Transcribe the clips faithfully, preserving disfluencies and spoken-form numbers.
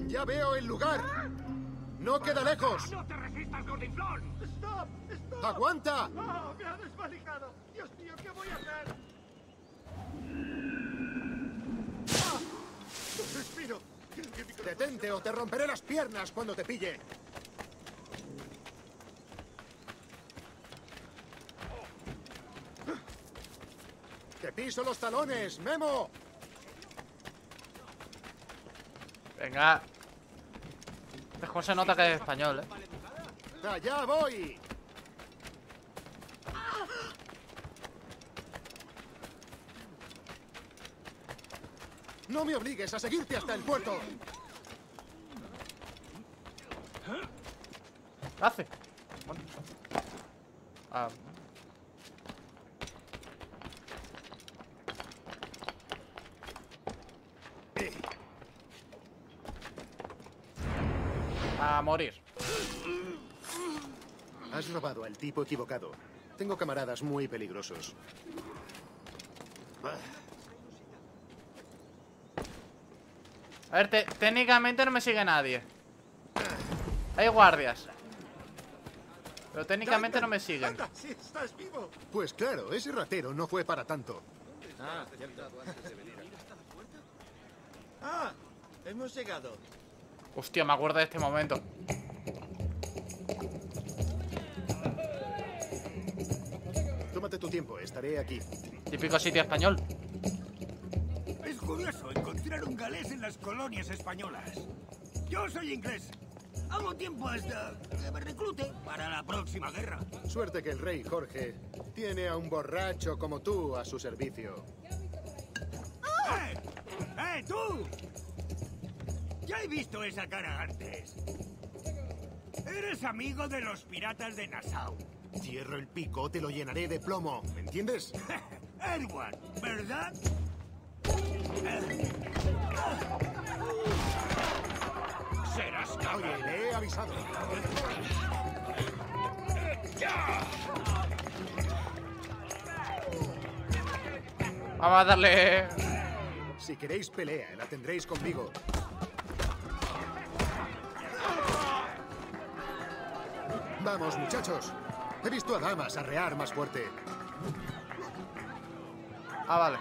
Ya veo el lugar. No queda lejos. ¡No te resistas, gordinflón! ¡Stop! ¡Stop! ¡Aguanta! ¡Oh, me ha desvalijado! ¡Dios mío, qué voy a hacer! ¡Ah! ¡Respiro! Detente o te romperé las piernas cuando te pille. Te piso los talones, Memo. Venga. Mejor se nota que es español, eh. Allá voy. No me obligues a seguirte hasta el puerto. ¿Qué hace? Ah. A morir. Has robado al tipo equivocado. Tengo camaradas muy peligrosos. A ver, te- técnicamente no me sigue nadie. Hay guardias. Pero técnicamente no me siguen. ¡Anda! ¡Sí, estás vivo! Pues claro, ese ratero no fue para tanto. Ah, cierto. Ah, hemos llegado. Hostia, me acuerdo de este momento. Tómate tu tiempo, estaré aquí. Típico sitio español. Es curioso encontrar un galés en las colonias españolas. Yo soy inglés. Hago tiempo hasta que me reclute para la próxima guerra. Suerte que el rey Jorge tiene a un borracho como tú a su servicio. ¡Eh! ¡Eh, tú! Ya he visto esa cara antes. Eres amigo de los piratas de Nassau. Cierro el pico, te lo llenaré de plomo, ¿me entiendes? Edward, ¿verdad? Serás capaz. Oye, le he avisado. Vamos a darle... Si queréis pelea, la tendréis conmigo. Vamos, muchachos. He visto a damas arrear más fuerte. Ah, vale.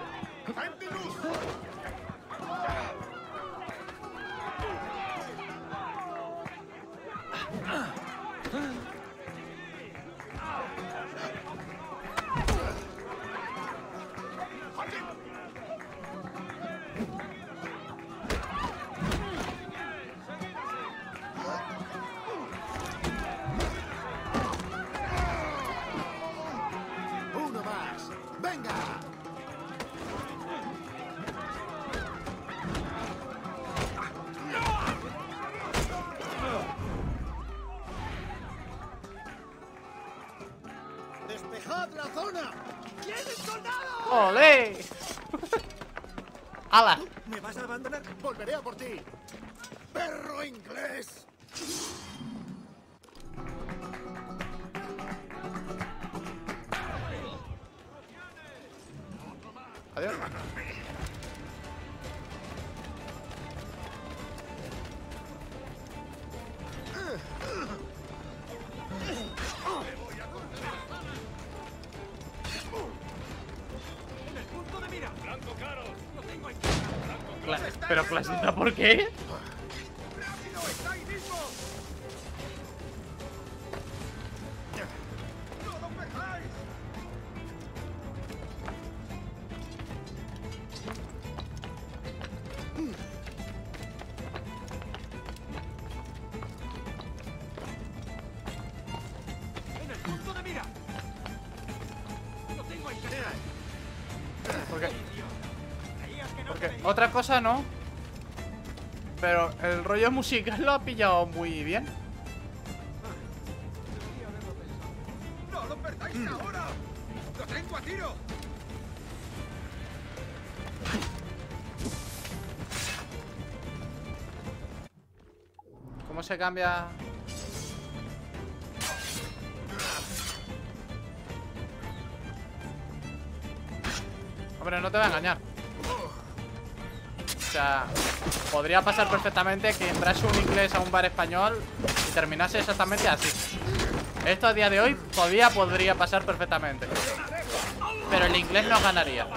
Uno más. ¡Venga! ¡Despejad la zona! ¡Tienes soldado! ¡Olé! ¡Hala! ¿Me vas a abandonar? Volveré a por ti. ¡Perro inglés! Adiós. ¡En el punto de mira! ¡Blanco claro! ¡Lo tengo ahí! Cla- Pero clasista, ¿por qué? ¡Rápido! ¡Está ahí mismo! ¡No lo pegáis! ¡En el punto de mira! ¡Lo tengo ahí! Porque, Creías que no porque te veía. otra cosa no. Pero el rollo musical lo ha pillado muy bien. ¡No lo perdáis ahora! ¡Lo tengo a tiro! ¿Cómo se cambia? Hombre, no te voy a engañar. sea, podría pasar perfectamente que entrase un inglés a un bar español y terminase exactamente así. Esto a día de hoy podría, podría pasar perfectamente. Pero el inglés no ganaría.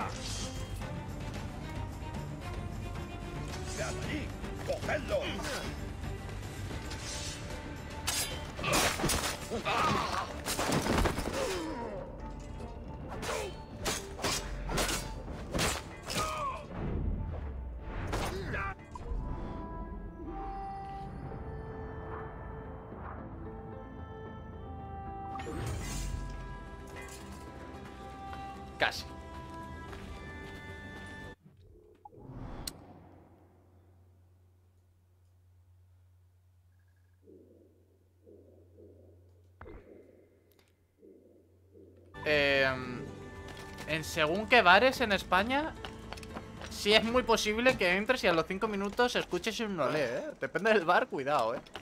Casi. Eh, en según qué bares en España, sí es muy posible que entres y a los cinco minutos escuches un olé, ¿eh? Depende del bar, cuidado, ¿eh?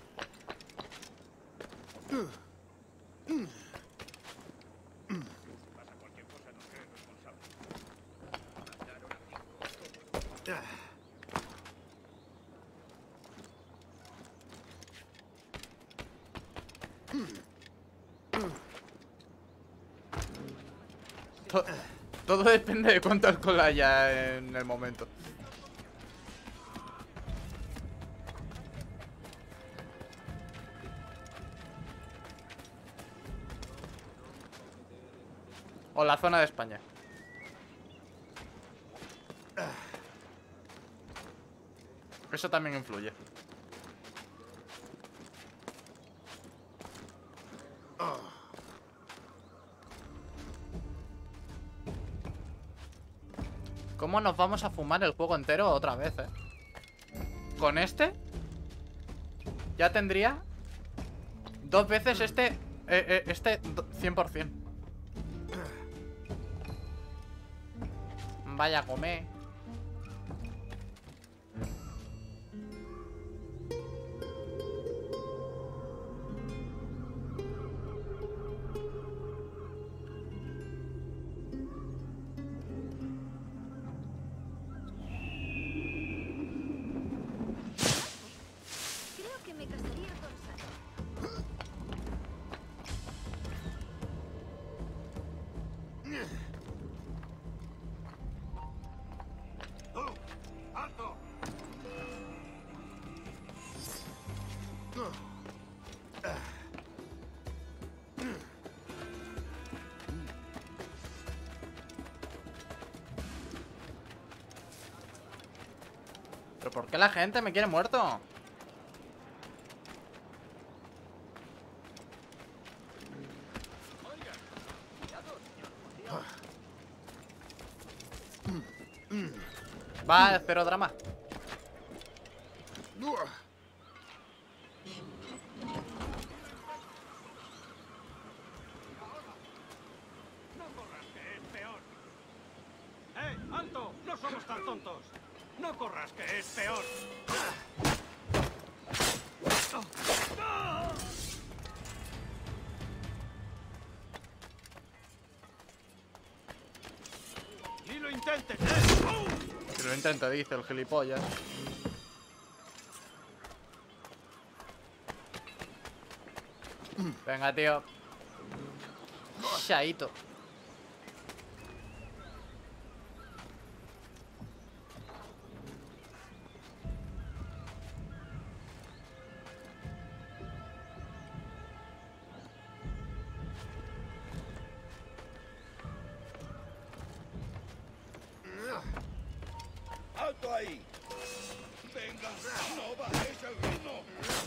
To- Todo depende de cuánto alcohol haya en el momento. O la zona de España. Eso también influye. ¿Cómo nos vamos a fumar el juego entero otra vez, eh? Con este ya tendría dos veces este eh, eh, Este cien por cien. Vaya a comer. Creo que me casaría con Sara. ¡Alto! ¿Pero por qué la gente me quiere muerto? Va, cero drama. ¡No corras, que es peor! ¡Eh, alto! ¡No somos tan tontos! ¡No corras, que es peor! ¡Ni lo intentes, eh! Si lo intento, dice el gilipollas. Venga, tío. Chaito. ¡Alto ahí! ¡Venga! ¡No bajéis el ritmo!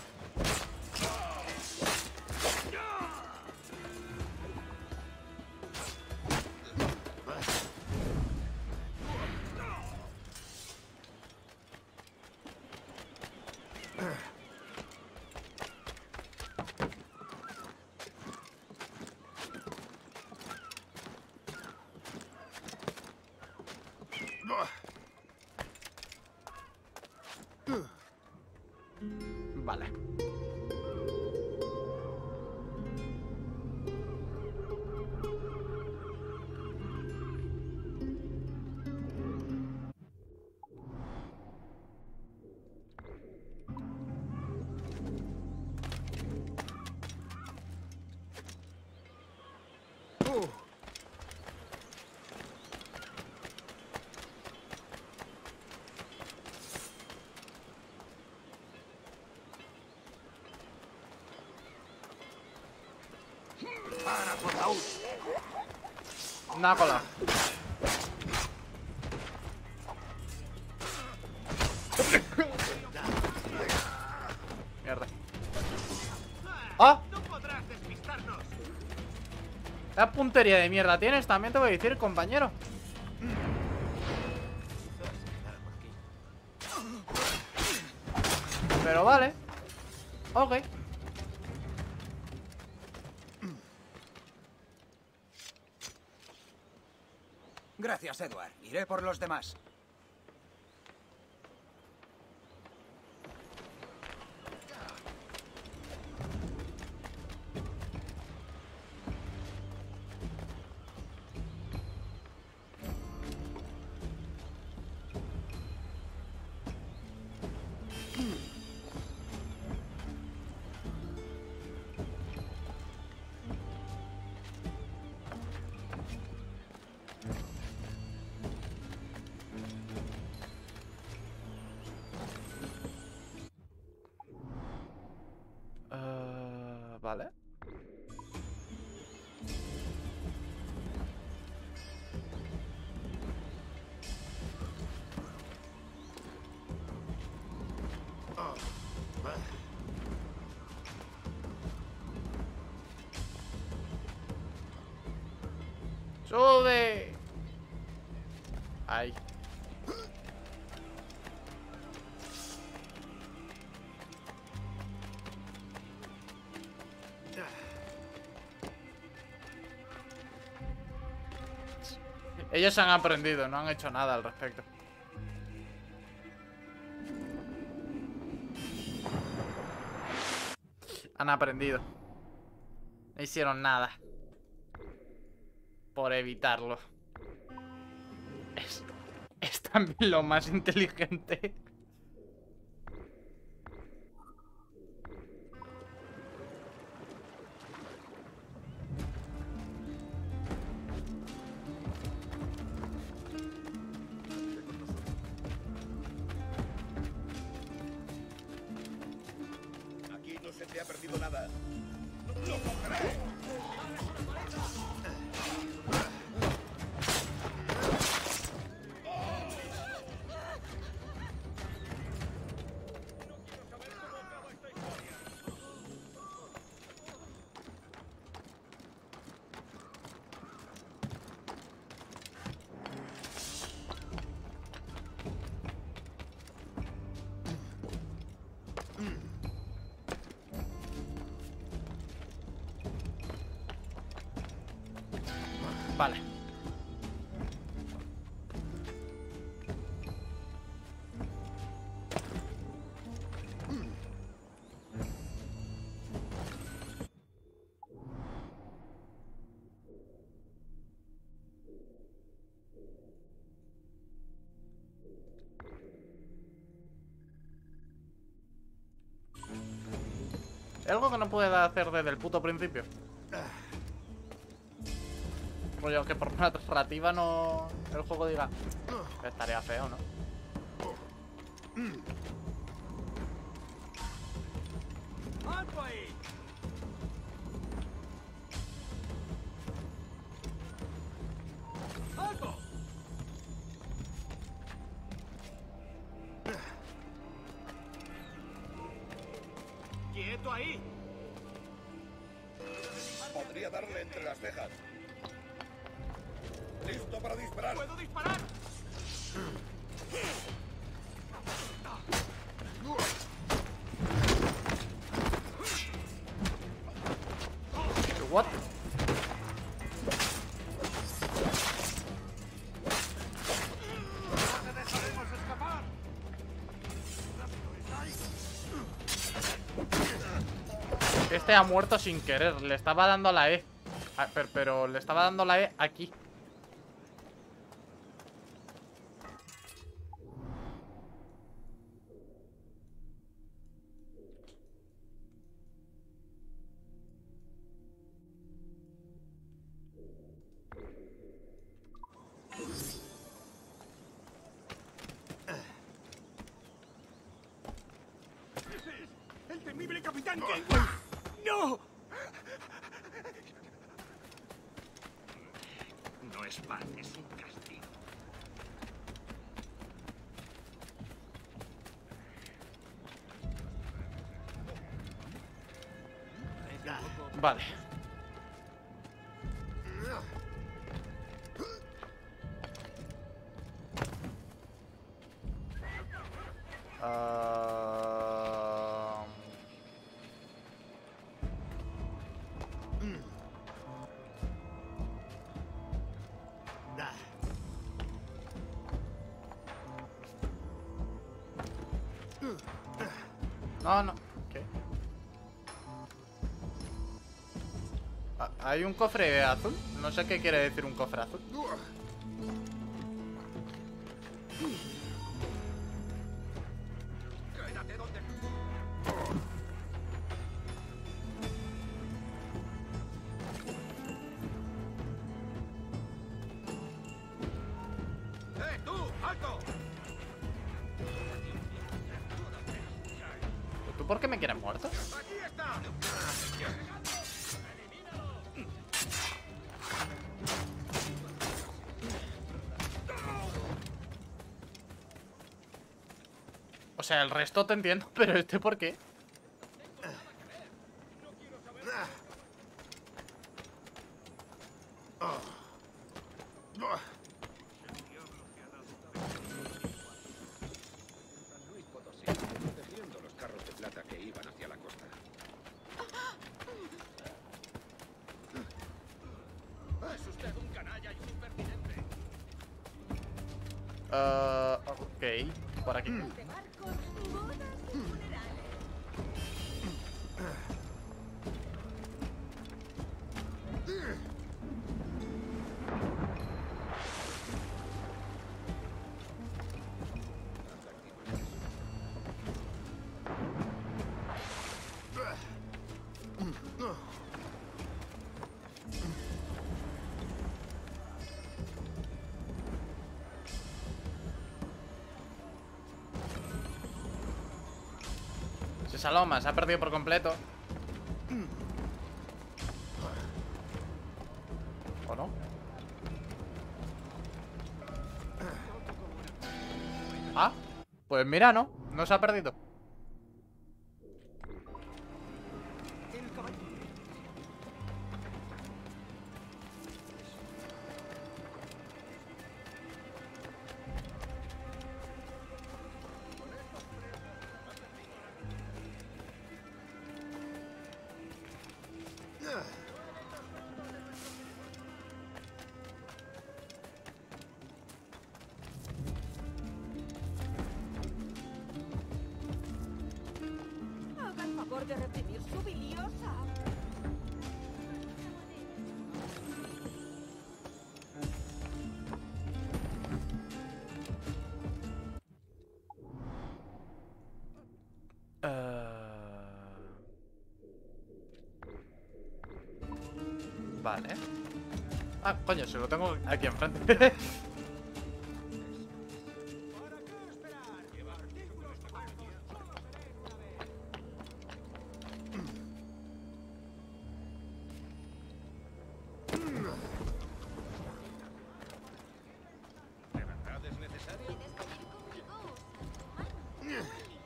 Vale. No ha colado. Mierda. ¡Ah! No podrás despistarnos. La puntería de mierda tienes, también te voy a decir, compañero. Pero vale. Ok. Gracias, Edward. Iré por los demás. Uh, vale. ¡Sube! Ahí. Ellos han aprendido, no han hecho nada al respecto. Han aprendido. No hicieron nada por evitarlo. Es, es también lo más inteligente. Aquí no se te ha perdido nada. Vale. ¿Hay algo que no pueda hacer desde el puto principio? Rollo, que por una narrativa no... el juego diga... Estaría feo, ¿no? ¡Alto ahí! ¡Alto! ¡Quieto ahí! Podría darle entre las cejas. Listo para disparar. ¡Puedo disparar! What? ¡No te dejaremos escapar! Este ha muerto sin querer. Le estaba dando la E. Ah, pero, pero le estaba dando la E aquí. ¡El temible capitán Kenway! ¡No! no es pan, es un castigo. Vale. Ah, No, no. ¿Qué? Ah, ¿hay un cofre azul? No sé qué quiere decir un cofre azul. Quédate donde... ¡Eh, tú! ¡Alto! ¿Tú por qué me quieres muerto? ¡Aquí está! O sea, el resto te entiendo, pero este ¿por qué? Luis Potosí, protegiendo los carros de plata que iban hacia la costa. Es usted un canalla y un impertinente. Ah, ok, por aquí. De barcos, bodas y funerales. Saloma se ha perdido por completo. ¿O no? Ah, pues mira, no. No se ha perdido. Haga el favor de reprimir su biliosa. Vale. Ah, coño, se lo tengo aquí enfrente. ¿De verdad es necesario? ¿Quieres venir conmigo? Usa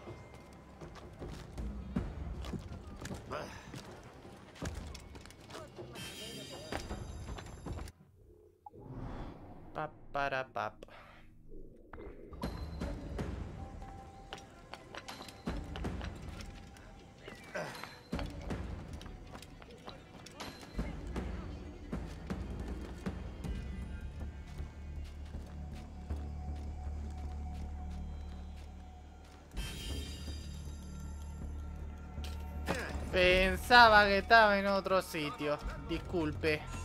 Pa, para, pap. Pensaba que estaba en otro sitio. Disculpe.